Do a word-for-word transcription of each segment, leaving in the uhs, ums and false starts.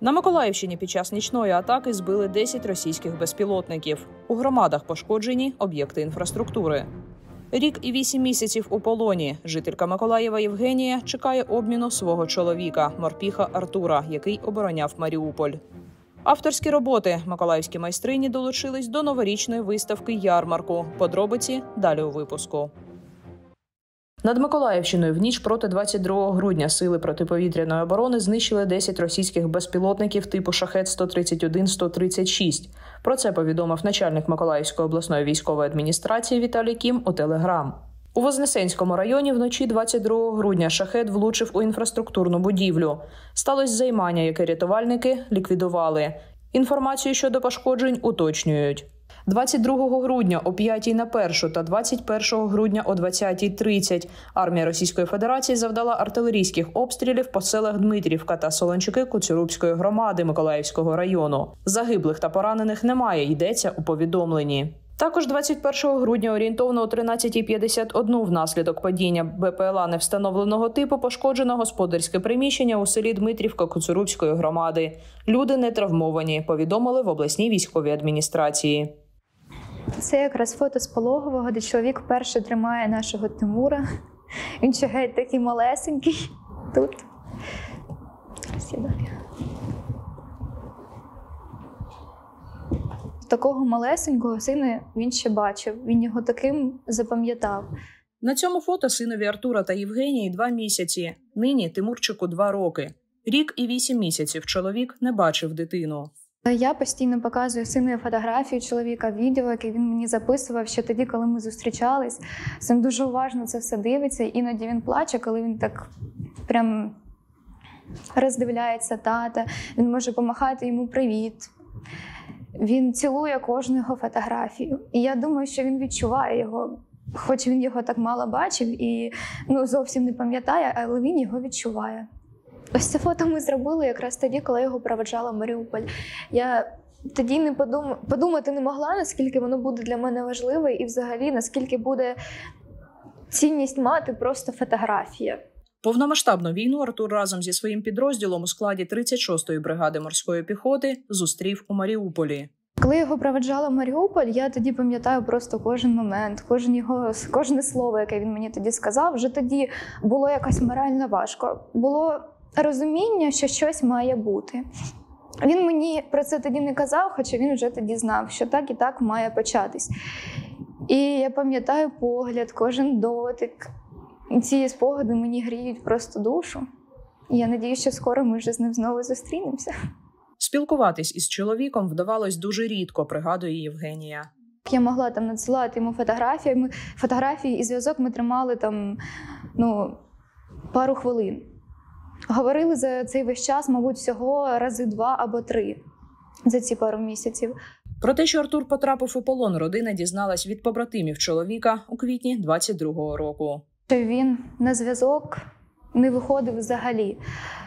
На Миколаївщині під час нічної атаки збили десять російських безпілотників. У громадах пошкоджені об'єкти інфраструктури. Рік і вісім місяців у полоні. Жителька Миколаєва Євгенія чекає обміну свого чоловіка, морпіха Артура, який обороняв Маріуполь. Авторські роботи миколаївські майстрині долучились до новорічної виставки «Ярмарку». Подробиці далі у випуску. Над Миколаївщиною в ніч проти двадцять другого грудня сили протиповітряної оборони знищили десять російських безпілотників типу «Шахет» сто тридцять один - сто тридцять шість. Про це повідомив начальник Миколаївської обласної військової адміністрації Віталій Кім у Телеграм. У Вознесенському районі вночі двадцять другого грудня «Шахет» влучив у інфраструктурну будівлю. Сталося займання, яке рятувальники ліквідували. Інформацію щодо пошкоджень уточнюють. двадцять другого грудня о п'ятій на першу та двадцять першого грудня о двадцятій тридцять армія Російської Федерації завдала артилерійських обстрілів по селах Дмитрівка та Солончаки Коцюрубської громади Миколаївського району. Загиблих та поранених немає, йдеться у повідомленні. Також двадцять першого грудня орієнтовно о тринадцятій п'ятдесят один внаслідок падіння БПЛА невстановленого типу пошкоджено господарське приміщення у селі Дмитрівка Коцюрубської громади. Люди не травмовані, повідомили в обласній військовій адміністрації. Це якраз фото з пологового, де чоловік вперше тримає нашого Тимура. Він ще геть такий малесенький тут. Сідає. Такого малесенького сина він ще бачив, він його таким запам'ятав. На цьому фото синові Артура та Євгенії два місяці. Нині Тимурчику два роки. Рік і вісім місяців чоловік не бачив дитину. Я постійно показую сину фотографію чоловіка, відео, яке він мені записував ще тоді, коли ми зустрічались. Син дуже уважно це все дивиться, іноді він плаче, коли він так прям роздивляється тата, він може помахати йому привіт. Він цілує кожну його фотографію. І я думаю, що він відчуває його, хоч він його так мало бачив і ну, зовсім не пам'ятає, але він його відчуває. Ось це фото ми зробили якраз тоді, коли його проведжала в Маріуполь. Я тоді не подум... подумати не могла, наскільки воно буде для мене важливе і взагалі, наскільки буде цінність мати просто фотографія. Повномасштабну війну Артур разом зі своїм підрозділом у складі тридцять шостої бригади морської піхоти зустрів у Маріуполі. Коли його проведжала в Маріуполь, я тоді пам'ятаю просто кожен момент, кожен його, кожне слово, яке він мені тоді сказав. Вже тоді було якось морально важко. Було розуміння, що щось має бути. Він мені про це тоді не казав, хоча він вже тоді знав, що так і так має початись. І я пам'ятаю погляд, кожен дотик. Ці спогади мені гріють просто душу. І я надію, що скоро ми вже з ним знову зустрінемося. Спілкуватись із чоловіком вдавалось дуже рідко, пригадує Євгенія. Я могла там надсилати йому фотографії, ми, фотографії і зв'язок ми тримали там, ну, пару хвилин. Говорили за цей весь час, мабуть, всього рази два або три за ці пару місяців. Про те, що Артур потрапив у полон, родина дізналась від побратимів чоловіка у квітні двадцять другого року. Він на зв'язок не виходив взагалі.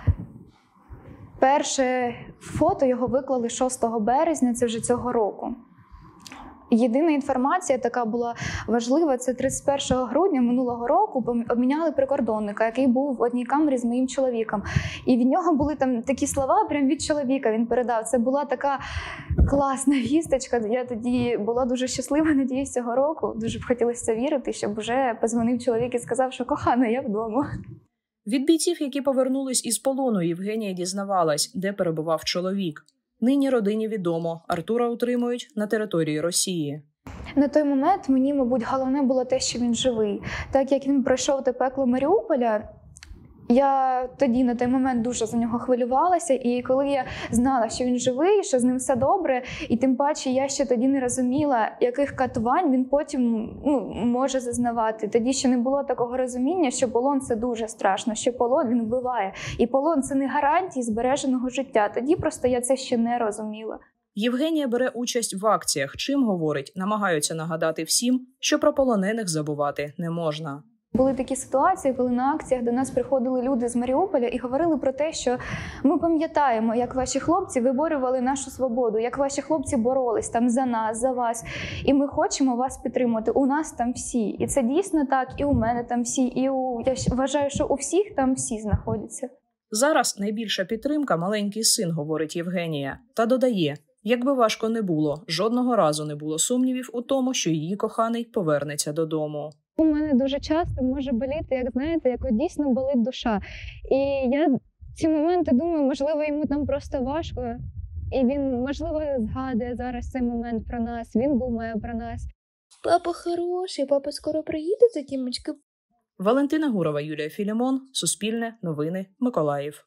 Перше фото його виклали шостого березня, це вже цього року. Єдина інформація така була важлива, це тридцять першого грудня минулого року обміняли прикордонника, який був в одній камері з моїм чоловіком. І від нього були там такі слова, прям від чоловіка він передав. Це була така класна вісточка. Я тоді була дуже щаслива, надіюсь, цього року. Дуже б хотілося це вірити, щоб вже позвонив чоловік і сказав, що кохана, я вдома. Від бійців, які повернулись із полону, Євгенія дізнавалась, де перебував чоловік. Нині родині відомо, Артура утримують на території Росії. На той момент мені, мабуть, головне було те, що він живий. Так як він пройшов те пекло Маріуполя, я тоді на той момент дуже за нього хвилювалася. І коли я знала, що він живий, що з ним все добре, і тим паче я ще тоді не розуміла, яких катувань він потім ну, може зазнавати. Тоді ще не було такого розуміння, що полон – це дуже страшно, що полон він вбиває. І полон – це не гарантія збереженого життя. Тоді просто я це ще не розуміла. Євгенія бере участь в акціях, чим, говорить, намагаються нагадати всім, що про полонених забувати не можна. Були такі ситуації, коли на акціях до нас приходили люди з Маріуполя і говорили про те, що ми пам'ятаємо, як ваші хлопці виборювали нашу свободу, як ваші хлопці боролись там за нас, за вас, і ми хочемо вас підтримати. У нас там всі. І це дійсно так, і у мене там всі, і у я вважаю, що у всіх там всі знаходяться. Зараз найбільша підтримка – маленький син, говорить Євгенія. Та додає, якби важко не було, жодного разу не було сумнівів у тому, що її коханий повернеться додому. У мене дуже часто може боліти, як знаєте, як от дійсно болить душа. І я в ці моменти думаю, можливо, йому там просто важко. І він, можливо, згадує зараз цей момент про нас, він думає про нас. Папа хороший, папа скоро приїде за Дімочки. Валентина Гурова, Юлія Філімон, Суспільне, Новини, Миколаїв.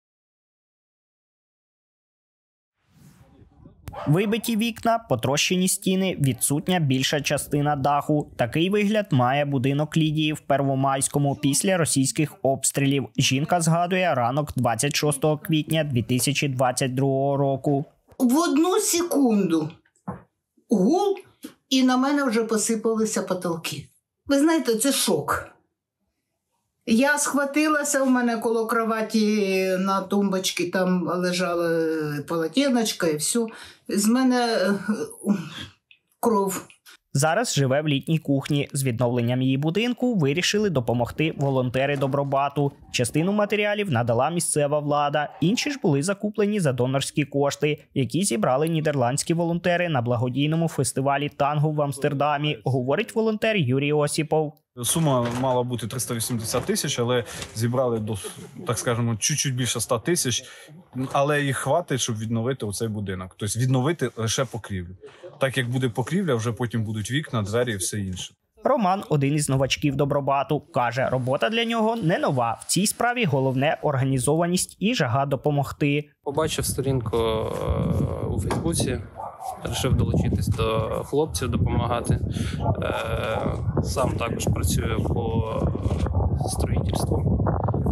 Вибиті вікна, потрощені стіни, відсутня більша частина даху. Такий вигляд має будинок Лідії в Первомайському після російських обстрілів. Жінка згадує ранок двадцять шостого квітня дві тисячі двадцять другого року. В одну секунду гул, і на мене вже посипалися потолки. Ви знаєте, це шок. Я схватилася, у мене коло кроваті на тумбочці там лежала полотенечко і все. З мене кров. Зараз живе в літній кухні. З відновленням її будинку вирішили допомогти волонтери Добробату. Частину матеріалів надала місцева влада, інші ж були закуплені за донорські кошти, які зібрали нідерландські волонтери на благодійному фестивалі танго в Амстердамі, говорить волонтер Юрій Осіпов. Сума мала бути триста вісімдесят тисяч, але зібрали, до, так скажемо, чуть-чуть більше ста тисяч, але їх хватить, щоб відновити оцей будинок. Тобто відновити лише покрівлю. Так як буде покрівля, вже потім будуть вікна, двері і все інше. Роман – один із новачків Добробату. Каже, робота для нього не нова. В цій справі головне – організованість і жага допомогти. Побачив сторінку у Фейсбуці, вирішив долучитись до хлопців, допомагати. Сам також працюю по строїтельству.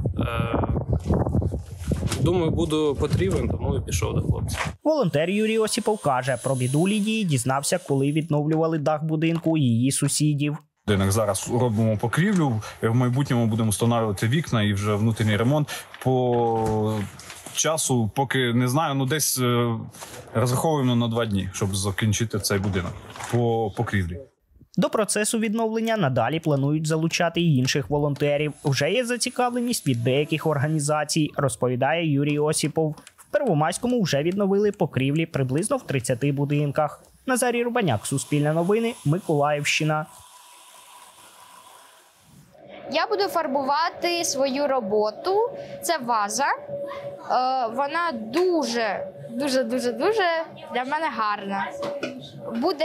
Думаю, буду потрібен, тому і пішов до хлопців. Волонтер Юрій Осіпов каже, про біду Лідії дізнався, коли відновлювали дах будинку її сусідів. Зараз робимо покрівлю, в майбутньому будемо встановлювати вікна і вже внутрішній ремонт. По часу, поки не знаю, ну десь розраховуємо на два дні, щоб закінчити цей будинок по покрівлі. До процесу відновлення надалі планують залучати й інших волонтерів. Вже є зацікавленість від деяких організацій, розповідає Юрій Осіпов. В Первомайському вже відновили покрівлі приблизно в тридцяти будинках. Назарій Рубаняк, Суспільне новини, Миколаївщина. Я буду фарбувати свою роботу. Це ваза. Е, вона дуже, дуже, дуже, дуже для мене гарна. Буде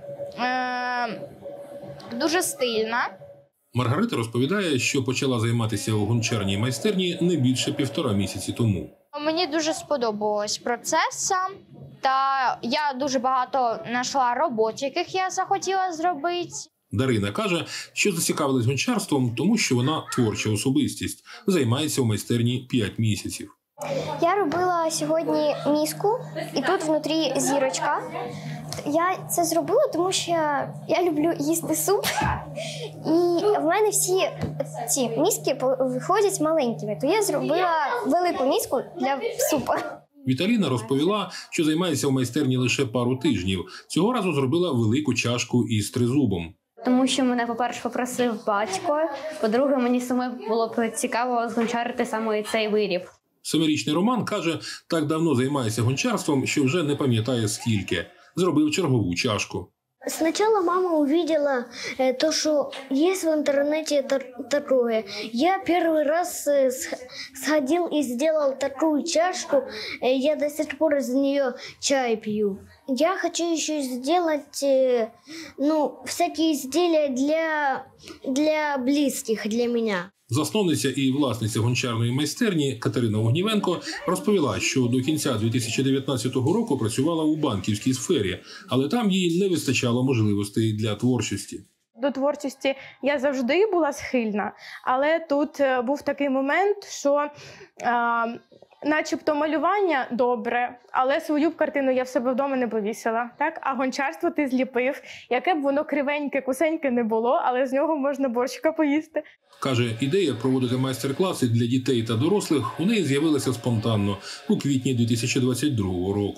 е, дуже стильна. Маргарита розповідає, що почала займатися у гончарній майстерні не більше півтора місяці тому. Мені дуже сподобалось процес сам. Та я дуже багато знайшла робот, яких я захотіла зробити. Дарина каже, що зацікавилась гончарством, тому що вона творча особистість, займається у майстерні п'ять місяців. Я робила сьогодні міску, і тут внутрі зірочка. Я це зробила, тому що я люблю їсти суп, і в мене всі ці міски виходять маленькими, то я зробила велику міску для супу. Віталіна розповіла, що займається у майстерні лише пару тижнів. Цього разу зробила велику чашку із тризубом. Тому що мене, по-перше, попросив батько, по-друге, мені саме було б цікаво згончарити саме цей виріб. Семирічний Роман каже, так давно займається гончарством, що вже не пам'ятає скільки. Зробив чергову чашку. Сначала мама увидела э, то, что есть в интернете та- такое. Я первый раз э, сходил и сделал такую чашку. Э, я до сих пор из нее чай пью. Я хочу еще сделать э, ну, всякие изделия для, для близких, для меня. Засновниця і власниця гончарної майстерні Катерина Огнівенко розповіла, що до кінця дві тисячі дев'ятнадцятого року працювала у банківській сфері, але там їй не вистачало можливостей для творчості. До творчості я завжди була схильна, але тут був такий момент, що а, начебто малювання добре, але свою б картину я в себе вдома не повісила. Так? А гончарство ти зліпив, яке б воно кривеньке, кусеньке не було, але з нього можна борщика поїсти. Каже, ідея проводити майстер-класи для дітей та дорослих у неї з'явилася спонтанно у квітні дві тисячі двадцять другого року.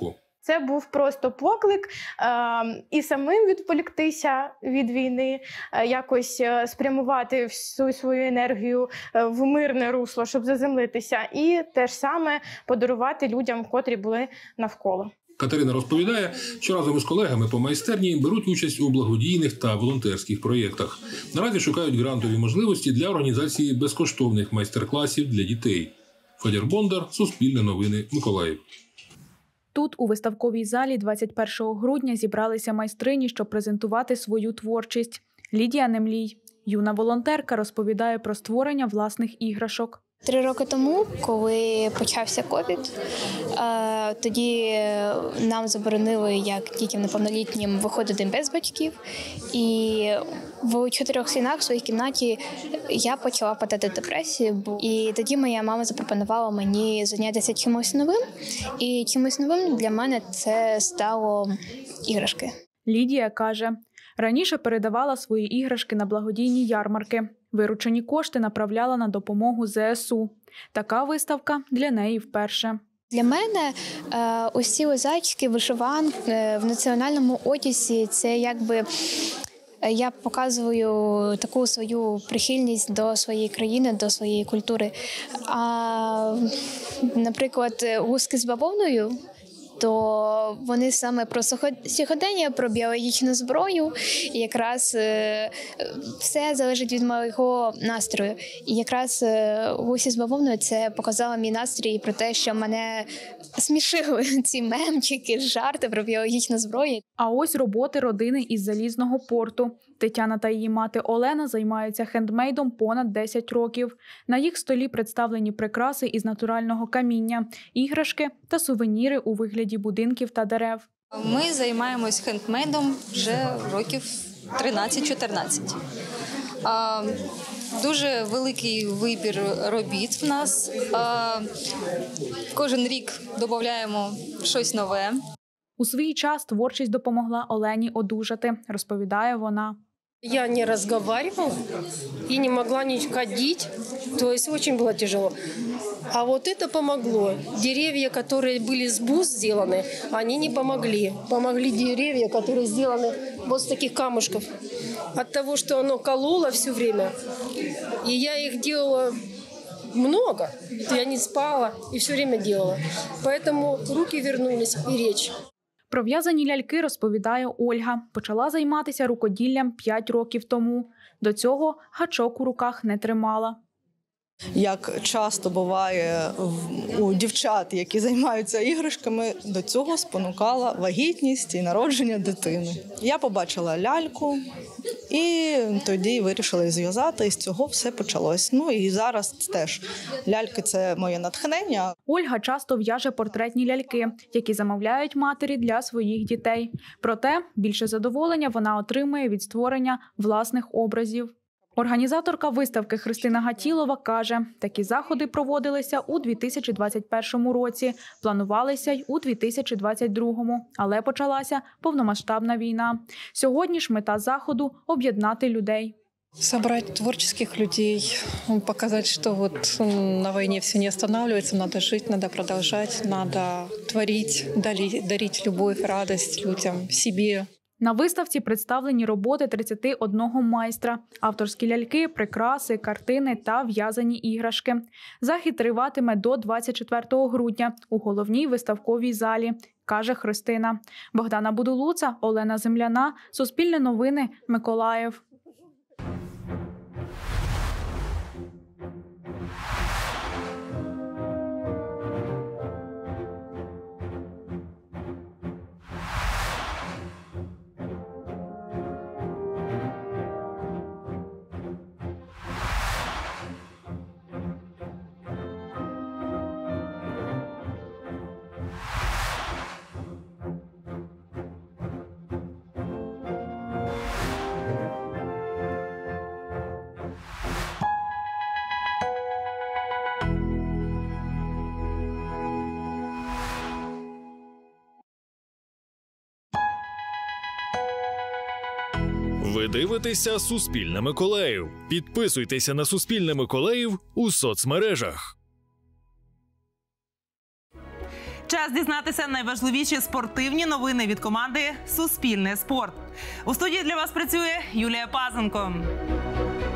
Це був просто поклик е, і самим відволіктися від війни, е, якось е, спрямувати всю свою енергію е, в мирне русло, щоб заземлитися, і те ж саме подарувати людям, котрі були навколо. Катерина розповідає, що разом із колегами по майстерні беруть участь у благодійних та волонтерських проєктах. Наразі шукають грантові можливості для організації безкоштовних майстер-класів для дітей. Федір Бондар, Суспільне новини, Миколаїв. Тут, у виставковій залі, двадцять першого грудня зібралися майстрині, щоб презентувати свою творчість. Лідія Немлій, юна волонтерка, розповідає про створення власних іграшок. Три роки тому, коли почався ковід, тоді нам заборонили, як дітям неповнолітнім, виходити без батьків. І в чотирьох стінах в своїй кімнаті я почала падати в депресію. І тоді моя мама запропонувала мені зайнятися чимось новим. І чимось новим для мене це стало іграшки. Лідія каже, раніше передавала свої іграшки на благодійні ярмарки. Виручені кошти направляла на допомогу зе ес у. Така виставка для неї вперше. Для мене е, ось ці зайчики, вишиванки е, в національному одязі – це якби е, я показую таку свою прихильність до своєї країни, до своєї культури. А, наприклад, гуски з бавовною, то вони саме про сьогодення, про біологічну зброю. І якраз е, все залежить від мого настрою. І якраз е, гусі з бавовною – це показало мій настрій про те, що мене смішили ці мемчики, жарти про біологічну зброю. А ось роботи родини із Залізного порту. Тетяна та її мати Олена займаються хендмейдом понад десять років. На їх столі представлені прикраси із натурального каміння, іграшки та сувеніри у вигляді будинків та дерев. Ми займаємось хендмейдом вже років тринадцять-чотирнадцять. Дуже великий вибір робіт в нас. Кожен рік додаємо щось нове. У свій час творчість допомогла Олені одужати, розповідає вона. Я не разговаривала и не могла не ходить, то есть очень было тяжело. А вот это помогло. Деревья, которые были из бус сделаны, они не помогли. Помогли деревья, которые сделаны вот с таких камушков. От того, что оно кололо все время, и я их делала много, я не спала и все время делала. Поэтому руки вернулись и речь. Про в'язані ляльки розповідає Ольга. Почала займатися рукоділлям п'ять років тому. До цього гачок у руках не тримала. Як часто буває у дівчат, які займаються іграшками, до цього спонукала вагітність і народження дитини. Я побачила ляльку і тоді вирішила її зв'язати, і з цього все почалось. Ну і зараз теж ляльки – це моє натхнення. Ольга часто в'яже портретні ляльки, які замовляють матері для своїх дітей. Проте більше задоволення вона отримує від створення власних образів. Організаторка виставки Христина Гатілова каже, такі заходи проводилися у дві тисячі двадцять першому році, планувалися й у дві тисячі двадцять другому, але почалася повномасштабна війна. Сьогодні ж мета заходу – об'єднати людей. Собрать творческих людей, показать, что вот на войне все не останавливается, надо жить, надо продолжать, надо творить, дарить любовь, радость людям, себе. На виставці представлені роботи тридцяти одного майстра, авторські ляльки, прикраси, картини та в'язані іграшки. Захід триватиме до двадцять четвертого грудня у головній виставковій залі, каже Христина. Богдана Будулуца, Олена Земляна, Суспільне новини, Миколаїв. Ви дивитеся «Суспільне Миколаїв». Підписуйтеся на «Суспільне Миколаїв» у соцмережах. Час дізнатися найважливіші спортивні новини від команди «Суспільне спорт». У студії для вас працює Юлія Пазенко.